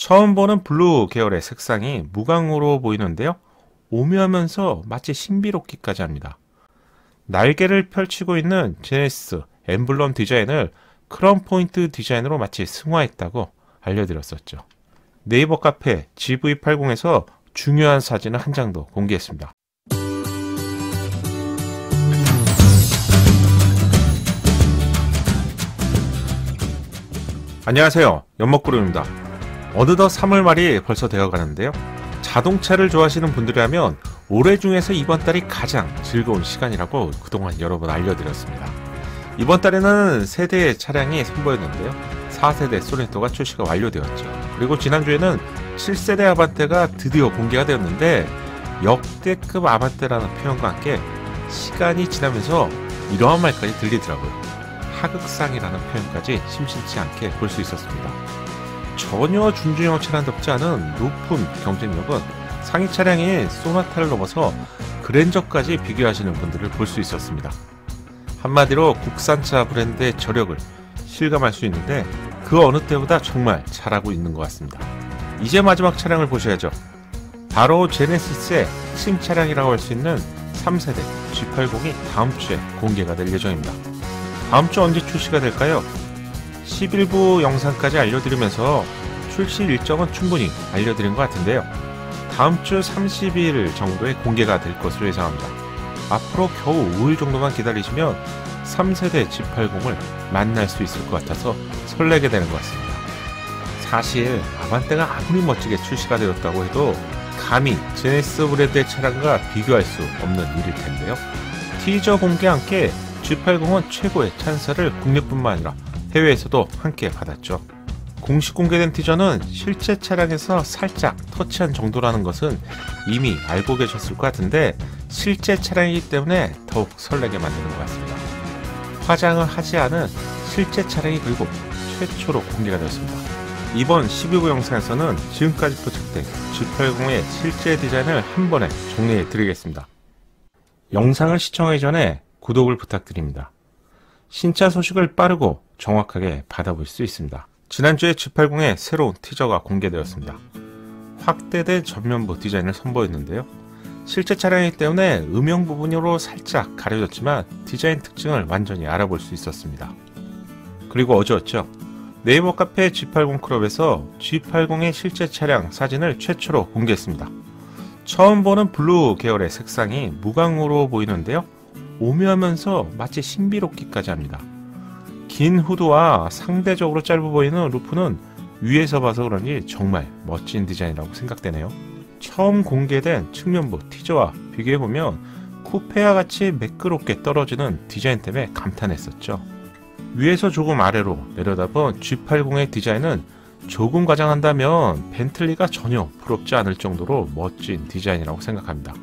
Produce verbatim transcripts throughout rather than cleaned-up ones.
처음 보는 블루 계열의 색상이 무광으로 보이는데요. 오묘하면서 마치 신비롭기까지 합니다. 날개를 펼치고 있는 제네시스 엠블럼 디자인을 크라운 포인트 디자인으로 마치 승화했다고 알려드렸었죠. 네이버 카페 지브이 팔십에서 중요한 사진을 한 장도 공개했습니다. 안녕하세요, 연먹구름입니다. 어느덧 삼월 말이 벌써 되어가는데요. 자동차를 좋아하시는 분들이라면 올해 중에서 이번 달이 가장 즐거운 시간이라고 그동안 여러 번 알려드렸습니다. 이번 달에는 세 대의 차량이 선보였는데요. 사 세대 소렌토가 출시가 완료되었죠. 그리고 지난주에는 칠 세대 아반떼가 드디어 공개가 되었는데, 역대급 아반떼라는 표현과 함께 시간이 지나면서 이러한 말까지 들리더라고요. 하극상이라는 표현까지 심심치 않게 볼 수 있었습니다. 전혀 준중형 차량답지 않은 높은 경쟁력은 상위 차량인 소나타를 넘어서 그랜저까지 비교하시는 분들을 볼 수 있었습니다. 한마디로 국산차 브랜드의 저력을 실감할 수 있는데, 그 어느 때보다 정말 잘하고 있는 것 같습니다. 이제 마지막 차량을 보셔야죠. 바로 제네시스의 핵심 차량이라고 할 수 있는 삼 세대 지 팔십이 다음 주에 공개가 될 예정입니다. 다음 주 언제 출시가 될까요? 십일 부 영상까지 알려드리면서 출시 일정은 충분히 알려드린 것 같은데요. 다음 주 삼십 일 정도에 공개가 될 것으로 예상합니다. 앞으로 겨우 오 일 정도만 기다리시면 삼 세대 지 팔십을 만날 수 있을 것 같아서 설레게 되는 것 같습니다. 사실 아반떼가 아무리 멋지게 출시가 되었다고 해도 감히 제네시스 브랜드의 차량과 비교할 수 없는 일일 텐데요. 티저 공개와 함께 지 팔십은 최고의 찬사를 국내뿐만 아니라 해외에서도 함께 받았죠. 공식 공개된 티저는 실제 차량에서 살짝 터치한 정도라는 것은 이미 알고 계셨을 것 같은데, 실제 차량이기 때문에 더욱 설레게 만드는 것 같습니다. 화장을 하지 않은 실제 차량이 그리고 최초로 공개가 되었습니다. 이번 십이 부 영상에서는 지금까지 포착된 지 팔십의 실제 디자인을 한 번에 정리해 드리겠습니다. 영상을 시청하기 전에 구독을 부탁드립니다. 신차 소식을 빠르고 정확하게 받아볼 수 있습니다. 지난주에 지 팔십의 새로운 티저가 공개되었습니다. 확대된 전면부 디자인을 선보였는데요. 실제 차량이기 때문에 음영 부분으로 살짝 가려졌지만 디자인 특징을 완전히 알아볼 수 있었습니다. 그리고 어제였죠. 네이버 카페 지 팔십 클럽에서 지 팔십의 실제 차량 사진을 최초로 공개했습니다. 처음 보는 블루 계열의 색상이 무광으로 보이는데요. 오묘하면서 마치 신비롭기까지 합니다. 긴 후드와 상대적으로 짧아 보이는 루프는 위에서 봐서 그런지 정말 멋진 디자인이라고 생각되네요. 처음 공개된 측면부 티저와 비교해보면 쿠페와 같이 매끄럽게 떨어지는 디자인 때문에 감탄했었죠. 위에서 조금 아래로 내려다본 지 팔십의 디자인은 조금 과장한다면 벤틀리가 전혀 부럽지 않을 정도로 멋진 디자인이라고 생각합니다.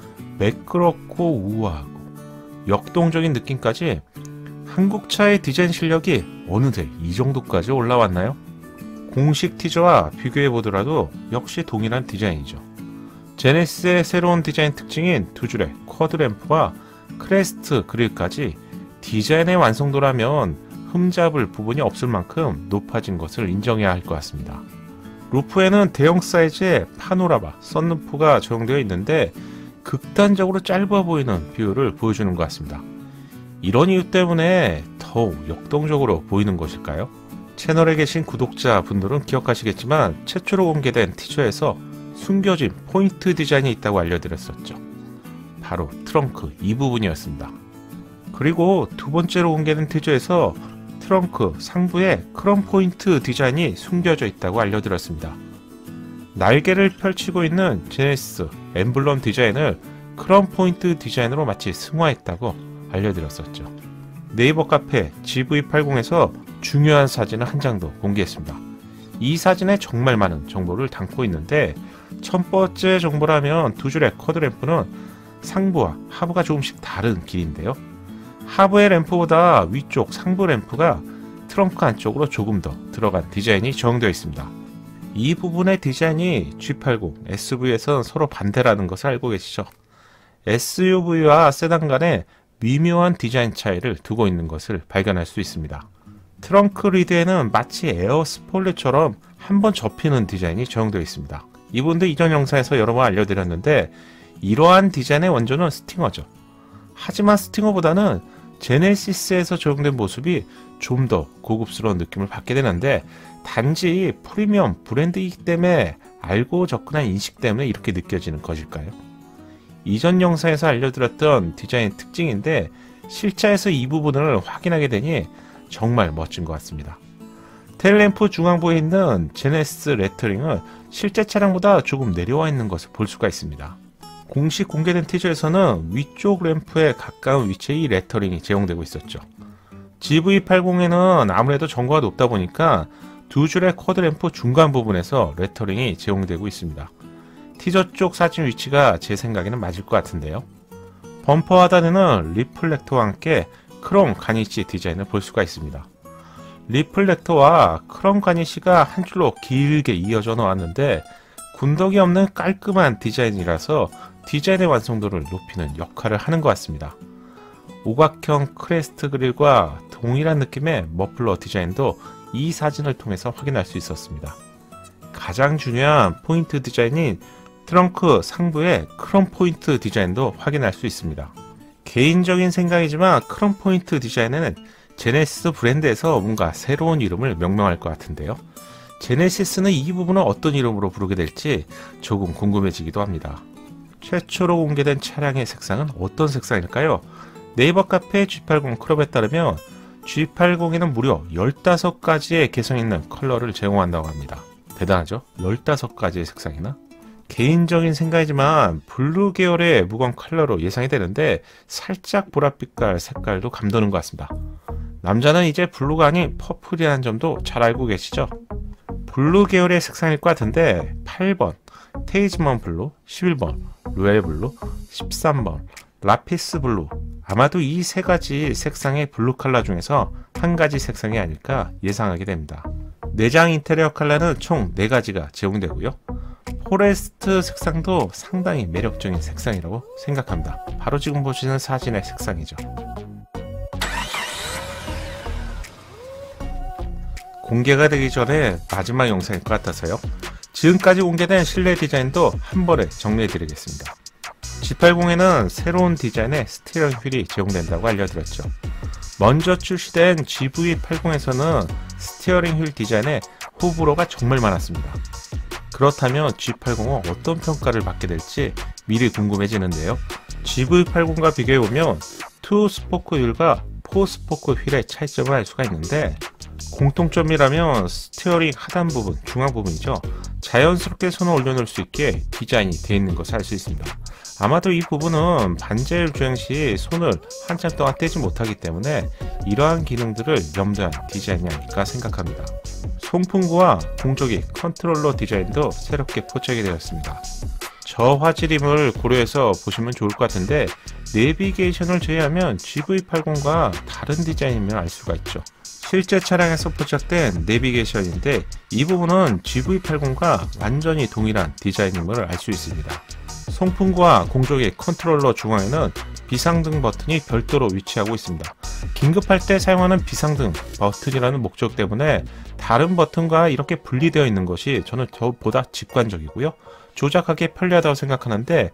매끄럽고 우아하고 역동적인 느낌까지 한국차의 디자인 실력이 어느새 이 정도까지 올라왔나요? 공식 티저와 비교해보더라도 역시 동일한 디자인이죠. 제네시스의 새로운 디자인 특징인 두 줄의 쿼드 램프와 크레스트 그릴까지 디자인의 완성도라면 흠잡을 부분이 없을 만큼 높아진 것을 인정해야 할 것 같습니다. 루프에는 대형 사이즈의 파노라마 썬루프가 적용되어 있는데 극단적으로 짧아 보이는 비율을 보여주는 것 같습니다. 이런 이유 때문에 더욱 역동적으로 보이는 것일까요? 채널에 계신 구독자분들은 기억하시겠지만 최초로 공개된 티저에서 숨겨진 포인트 디자인이 있다고 알려드렸었죠. 바로 트렁크 이 부분이었습니다. 그리고 두 번째로 공개된 티저에서 트렁크 상부에 크롬 포인트 디자인이 숨겨져 있다고 알려드렸습니다. 날개를 펼치고 있는 제네시스 엠블럼 디자인을 크롬 포인트 디자인으로 마치 승화했다고 알려드렸었죠. 네이버 카페 지브이 팔십에서 중요한 사진을 한 장도 공개했습니다. 이 사진에 정말 많은 정보를 담고 있는데, 첫 번째 정보라면 두 줄의 쿼드 램프는 상부와 하부가 조금씩 다른 길인데요. 하부의 램프보다 위쪽 상부 램프가 트렁크 안쪽으로 조금 더 들어간 디자인이 적용되어 있습니다. 이 부분의 디자인이 지 팔십 에스유브이에서는 서로 반대라는 것을 알고 계시죠? 에스유브이와 세단 간에 미묘한 디자인 차이를 두고 있는 것을 발견할 수 있습니다. 트렁크 리드에는 마치 에어 스포일러처럼 한번 접히는 디자인이 적용되어 있습니다. 이 부분도 이전 영상에서 여러 번 알려드렸는데 이러한 디자인의 원조는 스팅어죠. 하지만 스팅어보다는 제네시스에서 적용된 모습이 좀 더 고급스러운 느낌을 받게 되는데 단지 프리미엄 브랜드이기 때문에 알고 접근한 인식 때문에 이렇게 느껴지는 것일까요? 이전 영상에서 알려드렸던 디자인 특징인데 실차에서 이 부분을 확인하게 되니 정말 멋진 것 같습니다. 테일램프 중앙부에 있는 제네시스 레터링은 실제 차량보다 조금 내려와 있는 것을 볼 수가 있습니다. 공식 공개된 티저에서는 위쪽 램프에 가까운 위치에 이 레터링이 제공되고 있었죠. 지브이 팔십에는 아무래도 전고가 높다 보니까 두 줄의 쿼드 램프 중간 부분에서 레터링이 제공되고 있습니다. 티저 쪽 사진 위치가 제 생각에는 맞을 것 같은데요. 범퍼 하단에는 리플렉터와 함께 크롬 가니쉬 디자인을 볼 수가 있습니다. 리플렉터와 크롬 가니쉬가 한 줄로 길게 이어져 나왔는데 군더기 없는 깔끔한 디자인이라서 디자인의 완성도를 높이는 역할을 하는 것 같습니다. 오각형 크레스트 그릴과 동일한 느낌의 머플러 디자인도 이 사진을 통해서 확인할 수 있었습니다. 가장 중요한 포인트 디자인인 트렁크 상부의 크롬 포인트 디자인도 확인할 수 있습니다. 개인적인 생각이지만 크롬 포인트 디자인에는 제네시스 브랜드에서 뭔가 새로운 이름을 명명할 것 같은데요. 제네시스는 이 부분을 어떤 이름으로 부르게 될지 조금 궁금해지기도 합니다. 최초로 공개된 차량의 색상은 어떤 색상일까요? 네이버 카페 지 팔십 크롭에 따르면 지 팔십에는 무려 열다섯 가지의 개성 있는 컬러를 제공한다고 합니다. 대단하죠? 열다섯 가지의 색상이나? 개인적인 생각이지만 블루 계열의 무광 컬러로 예상이 되는데 살짝 보랏빛깔 색깔도 감도는 것 같습니다. 남자는 이제 블루가 아닌 퍼플이라는 점도 잘 알고 계시죠? 블루 계열의 색상일 것 같은데 팔 번 테이즈먼 블루, 십일 번 로얄 블루, 십삼 번 라피스 블루, 아마도 이 세 가지 색상의 블루 컬러 중에서 한 가지 색상이 아닐까 예상하게 됩니다. 내장 인테리어 컬러는 총 네 가지가 제공되고요. 포레스트 색상도 상당히 매력적인 색상이라고 생각합니다. 바로 지금 보시는 사진의 색상이죠. 공개가 되기 전에 마지막 영상일 것 같아서요. 지금까지 공개된 실내 디자인도 한 번에 정리해 드리겠습니다. 지 팔십에는 새로운 디자인의 스티어링 휠이 제공된다고 알려드렸죠. 먼저 출시된 지브이 팔십에서는 스티어링 휠 디자인에 호불호가 정말 많았습니다. 그렇다면 지 팔십은 어떤 평가를 받게 될지 미리 궁금해지는데요. 지브이 팔십과 비교해보면 투 스포크 휠과 포 스포크 휠의 차이점을 알 수가 있는데 공통점이라면 스티어링 하단 부분, 중앙 부분이죠. 자연스럽게 손을 올려놓을 수 있게 디자인이 되어 있는 것을 알 수 있습니다. 아마도 이 부분은 반자율 주행 시 손을 한참 동안 떼지 못하기 때문에 이러한 기능들을 염두한 디자인이 아닐까 생각합니다. 송풍구와 공조기 컨트롤러 디자인도 새롭게 포착이 되었습니다. 저화질임을 고려해서 보시면 좋을 것 같은데 내비게이션을 제외하면 지브이 팔십과 다른 디자인이면 알 수가 있죠. 실제 차량에서 포착된 내비게이션인데 이 부분은 지브이 팔십과 완전히 동일한 디자인임을 알 수 있습니다. 송풍구와 공조기 컨트롤러 중앙에는 비상등 버튼이 별도로 위치하고 있습니다. 긴급할 때 사용하는 비상등 버튼이라는 목적 때문에 다른 버튼과 이렇게 분리되어 있는 것이 저는 저보다 직관적이고요. 조작하기 편리하다고 생각하는데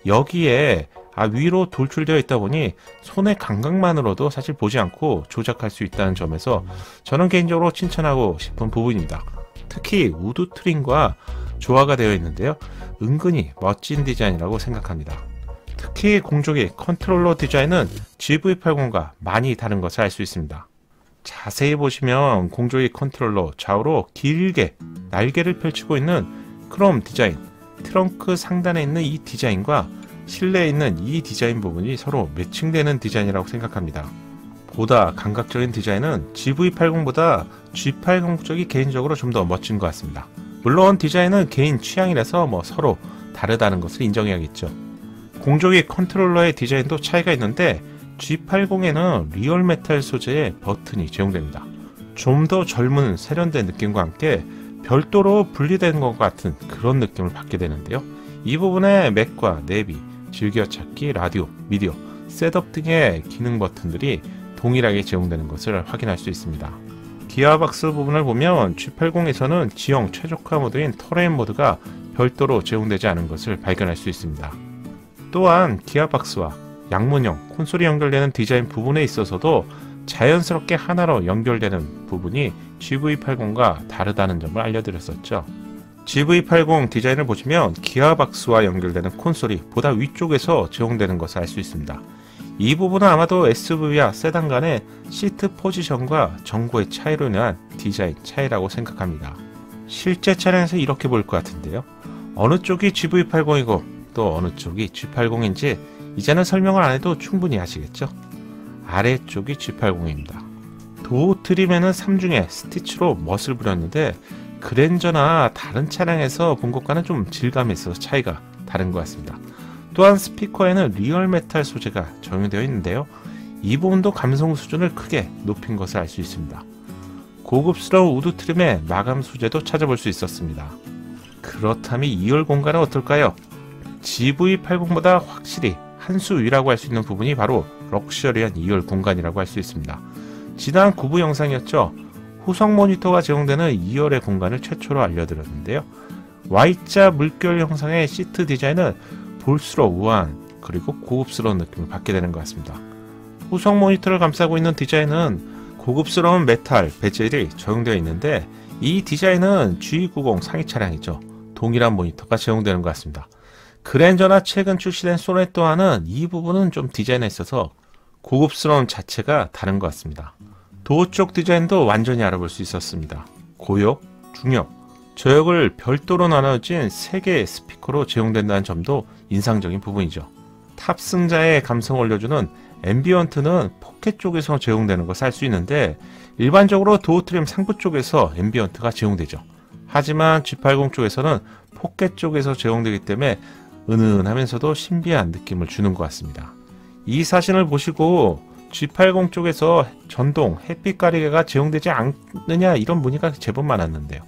여기에 아, 위로 돌출되어 있다 보니 손의 감각만으로도 사실 보지 않고 조작할 수 있다는 점에서 저는 개인적으로 칭찬하고 싶은 부분입니다. 특히 우드 트림과 조화가 되어 있는데요. 은근히 멋진 디자인이라고 생각합니다. 특히 공조기 컨트롤러 디자인은 지브이 팔십과 많이 다른 것을 알 수 있습니다. 자세히 보시면 공조기 컨트롤러 좌우로 길게 날개를 펼치고 있는 크롬 디자인, 트렁크 상단에 있는 이 디자인과 실내에 있는 이 디자인 부분이 서로 매칭되는 디자인이라고 생각합니다. 보다 감각적인 디자인은 지브이 팔십보다 지 팔십 쪽이 개인적으로 좀 더 멋진 것 같습니다. 물론 디자인은 개인 취향이라서 뭐 서로 다르다는 것을 인정해야겠죠. 공조기 컨트롤러의 디자인도 차이가 있는데 지 팔십에는 리얼 메탈 소재의 버튼이 제공됩니다. 좀 더 젊은 세련된 느낌과 함께 별도로 분리된 것 같은 그런 느낌을 받게 되는데요. 이 부분에 맥과 내비, 즐겨찾기, 라디오, 미디어, 셋업 등의 기능 버튼들이 동일하게 제공되는 것을 확인할 수 있습니다. 기어박스 부분을 보면 지 팔십에서는 지형 최적화 모드인 터레인 모드가 별도로 제공되지 않은 것을 발견할 수 있습니다. 또한 기어박스와 양문형 콘솔이 연결되는 디자인 부분에 있어서도 자연스럽게 하나로 연결되는 부분이 지브이 팔십과 다르다는 점을 알려드렸었죠. 지브이 팔십 디자인을 보시면 기어박스와 연결되는 콘솔이 보다 위쪽에서 제공되는 것을 알 수 있습니다. 이 부분은 아마도 에스유브이와 세단 간의 시트 포지션과 전고의 차이로 인한 디자인 차이라고 생각합니다. 실제 차량에서 이렇게 보일 것 같은데요. 어느 쪽이 지브이 팔십이고 또 어느 쪽이 지 팔십인지 이제는 설명을 안 해도 충분히 아시겠죠? 아래쪽이 지 팔십입니다. 도어 트림에는 삼중에 스티치로 멋을 부렸는데 그랜저나 다른 차량에서 본 것과는 좀 질감에 있어서 차이가 다른 것 같습니다. 또한 스피커에는 리얼 메탈 소재가 적용되어 있는데요. 이 부분도 감성 수준을 크게 높인 것을 알 수 있습니다. 고급스러운 우드 트림의 마감 소재도 찾아볼 수 있었습니다. 그렇다면 이 열 공간은 어떨까요? 지브이 팔십보다 확실히 한 수 위라고 할 수 있는 부분이 바로 럭셔리한 이 열 공간이라고 할 수 있습니다. 지난 구 부 영상이었죠. 후석 모니터가 제공되는 이 열의 공간을 최초로 알려드렸는데요. Y자 물결 형상의 시트 디자인은 볼수록 우아한 그리고 고급스러운 느낌을 받게 되는 것 같습니다. 후석 모니터를 감싸고 있는 디자인은 고급스러운 메탈 베젤이 적용되어 있는데 이 디자인은 지 구십 상위 차량이죠. 동일한 모니터가 제공되는 것 같습니다. 그랜저나 최근 출시된 소넷 또한은 이 부분은 좀 디자인에 있어서 고급스러운 자체가 다른 것 같습니다. 도어 쪽 디자인도 완전히 알아볼 수 있었습니다. 고역, 중역, 저역을 별도로 나눠진 세 개의 스피커로 제공된다는 점도 인상적인 부분이죠. 탑승자의 감성을 올려주는 앰비언트는 포켓 쪽에서 제공되는 것을 알 수 있는데 일반적으로 도어 트림 상부 쪽에서 앰비언트가 제공되죠. 하지만 지 팔십 쪽에서는 포켓 쪽에서 제공되기 때문에 은은하면서도 신비한 느낌을 주는 것 같습니다. 이 사진을 보시고 지 팔십 쪽에서 전동 햇빛 가리개가 제공되지 않느냐 이런 문의가 제법 많았는데요.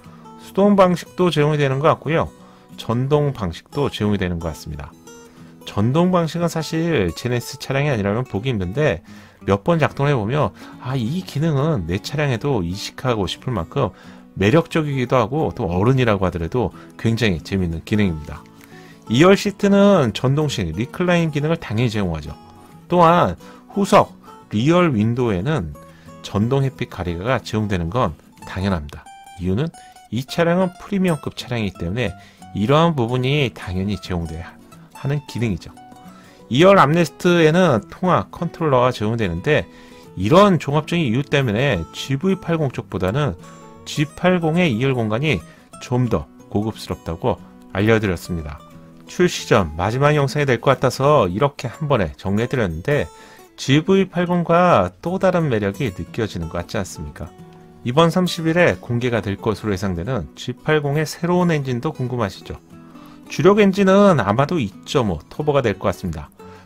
수동 방식도 제공이 되는 것 같고요. 전동 방식도 제공이 되는 것 같습니다. 전동 방식은 사실 제네시스 차량이 아니라면 보기 힘든데 몇 번 작동을 해보면 아, 이 기능은 내 차량에도 이식하고 싶을 만큼 매력적이기도 하고 또 어른이라고 하더라도 굉장히 재밌는 기능입니다. 이 열 시트는 전동식 리클라인 기능을 당연히 제공하죠. 또한 후석 리얼 윈도우에는 전동 햇빛 가리개가 제공되는 건 당연합니다. 이유는 이 차량은 프리미엄급 차량이기 때문에 이러한 부분이 당연히 제공돼야 하는 기능이죠. 이 열 암레스트에는 통화 컨트롤러가 제공되는데 이런 종합적인 이유 때문에 지브이 팔십 쪽보다는 지 팔십의 이 열 공간이 좀 더 고급스럽다고 알려드렸습니다. 출시 전 마지막 영상이 될 것 같아서 이렇게 한 번에 정리해드렸는데 지브이 팔십과 또 다른 매력이 느껴지는 것 같지 않습니까? 이번 삼십 일에 공개가 될 것으로 예상되는 지 팔십의 새로운 엔진도 궁금하시죠? 주력 엔진은 아마도 이 점 오 터보가 될 것 같습니다.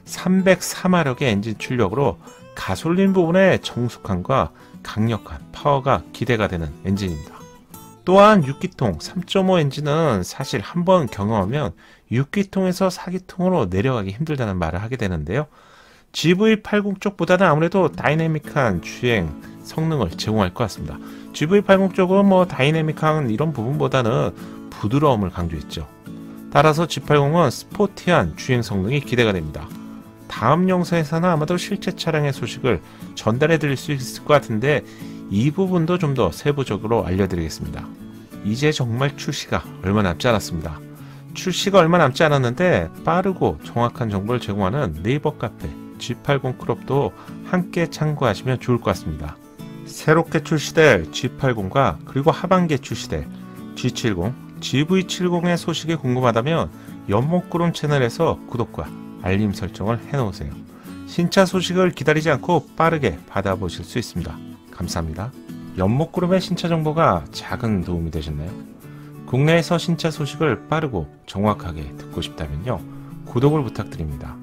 삼백사 마력의 엔진 출력으로 가솔린 부분의 정숙함과 강력한 파워가 기대가 되는 엔진입니다. 또한 육 기통 삼 점 오 엔진은 사실 한번 경험하면 육 기통에서 사 기통으로 내려가기 힘들다는 말을 하게 되는데요. 지브이 팔십 쪽보다는 아무래도 다이내믹한 주행 성능을 제공할 것 같습니다. 지브이 팔십 쪽은 뭐 다이내믹한 이런 부분보다는 부드러움을 강조했죠. 따라서 지 팔십은 스포티한 주행 성능이 기대가 됩니다. 다음 영상에서는 아마도 실제 차량의 소식을 전달해 드릴 수 있을 것 같은데 이 부분도 좀 더 세부적으로 알려드리겠습니다. 이제 정말 출시가 얼마 남지 않았습니다. 출시가 얼마 남지 않았는데 빠르고 정확한 정보를 제공하는 네이버 카페 지 팔십 크롭도 함께 참고하시면 좋을 것 같습니다. 새롭게 출시될 지 팔십과 그리고 하반기에 출시될 지 칠십, 지브이 칠십의 소식이 궁금하다면 연못구름 채널에서 구독과 알림 설정을 해놓으세요. 신차 소식을 기다리지 않고 빠르게 받아보실 수 있습니다. 감사합니다. 연못구름의 신차 정보가 작은 도움이 되셨나요? 국내에서 신차 소식을 빠르고 정확하게 듣고 싶다면요. 구독을 부탁드립니다.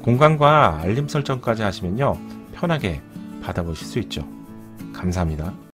공간과 알림 설정까지 하시면요. 편하게 받아보실 수 있죠. 감사합니다.